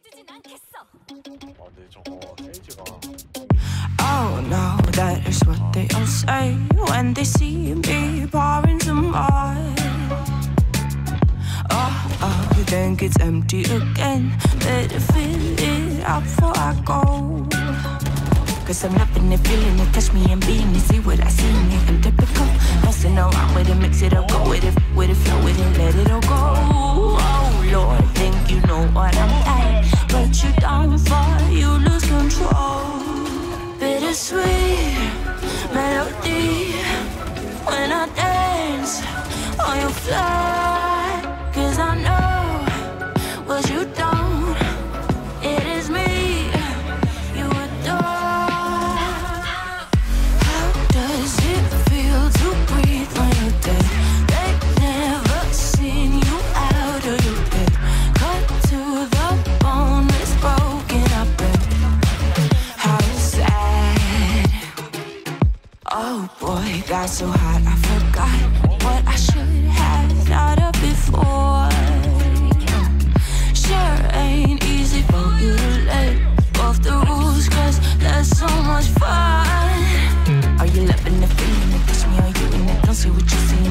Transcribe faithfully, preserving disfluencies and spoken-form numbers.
아, 근데 저거 세이지가. Oh no, that is what they all say when they see me pouring some more. Oh, oh, you think it's empty again? Better fill it up before I go. Cause I'm loving it, feeling it, touch me and being it. See what I see in it, I'm typical. Messing around with it, mix it up, go with it, with it, flow with it, let it all go. Oh Lord, think you know what I'm at, but you down for you lose control. Bittersweet melody when I dance on your fly. Cause I know what you don't, it is me you adore. How does it feel to breathe when you're dead? They've never seen you out of your bed. Cut to the bone, it's broken up and how sad. Oh boy, got so hot I forgot what I should have thought of before. Sure ain't easy for you to let off the rules, cause that's so much fun. Are you loving the feeling it? Touch me, are you in it? Don't say what you say,